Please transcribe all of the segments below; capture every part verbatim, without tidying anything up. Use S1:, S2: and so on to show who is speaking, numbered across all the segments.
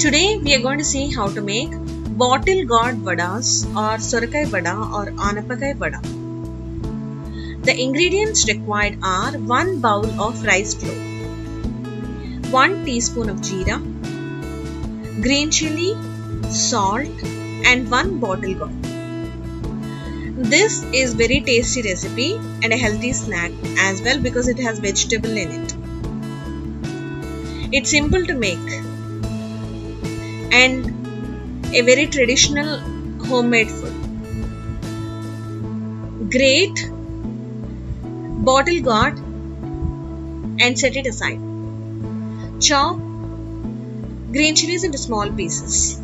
S1: Today we are going to see how to make bottle gourd vadas or sorakai vada or anapakai vada. The ingredients required are one bowl of rice flour, one teaspoon of jeera, green chilli, salt and one bottle gourd. This is very tasty recipe and a healthy snack as well because it has vegetable in it. It's simple to make and a very traditional homemade food. Grate bottle gourd and set it aside. Chop green chilies into small pieces.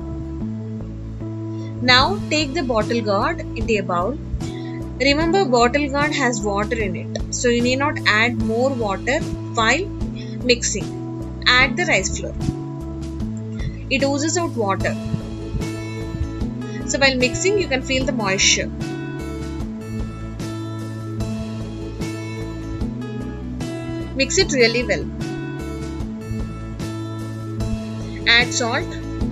S1: Now take the bottle gourd into a bowl. Remember, bottle gourd has water in it, so you need not add more water while mixing. Add the rice flour. It oozes out water. So while mixing, you can feel the moisture. Mix it really well. Add salt.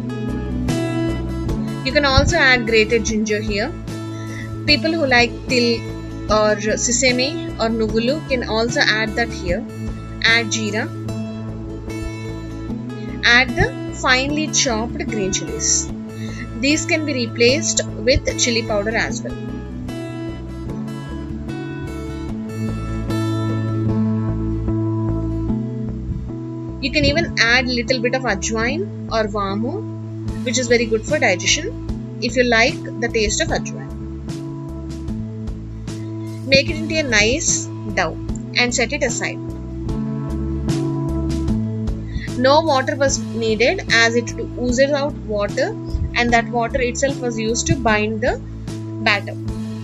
S1: You can also add grated ginger here. People who like til or sesame or nuvulu can also add that here. Add jeera. Add the finely chopped green chilies. These can be replaced with chili powder as well. You can even add little bit of ajwain or vamu, which is very good for digestion if you like the taste of ajwain. Make it into a nice dough and set it aside. No water was needed as it oozes out water, and that water itself was used to bind the batter.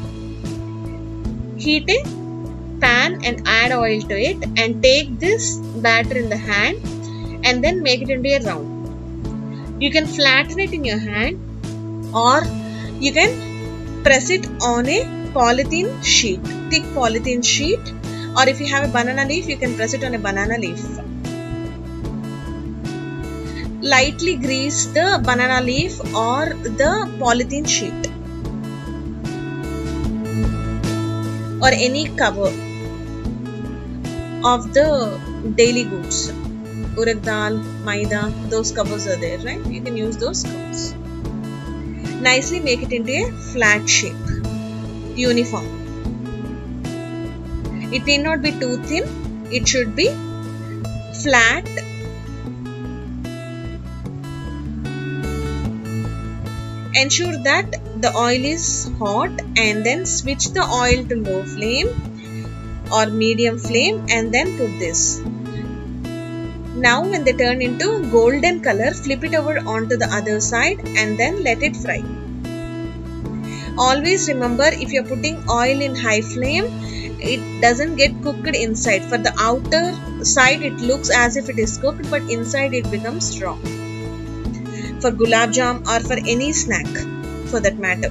S1: Heat a pan and add oil to it and take this batter in the hand and then make it into a round. You can flatten it in your hand or you can press it on a polythene sheet, thick polythene sheet, or if you have a banana leaf, you can press it on a banana leaf. Lightly grease the banana leaf or the polythene sheet or any cover of the daily goods. Urad dal, maida, those covers are there, right? You can use those covers. Nicely make it into a flat shape, uniform. It need not be too thin, it should be flat. Ensure that the oil is hot and then switch the oil to low flame or medium flame and then put this. Now when they turn into golden color, flip it over onto the other side and then let it fry. Always remember, if you are putting oil in high flame, it doesn't get cooked inside. For the outer side it looks as if it is cooked, but inside it becomes raw. For gulab jam or for any snack for that matter.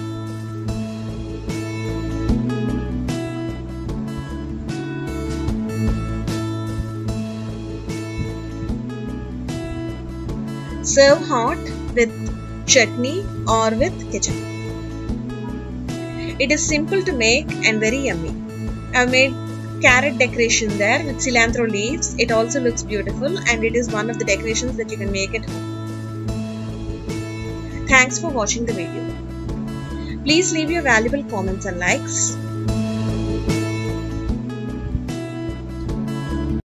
S1: Serve hot with chutney or with ketchup. It is simple to make and very yummy. I have made carrot decoration there with cilantro leaves. It also looks beautiful and it is one of the decorations that you can make at home. Thanks for watching the video. Please leave your valuable comments and likes.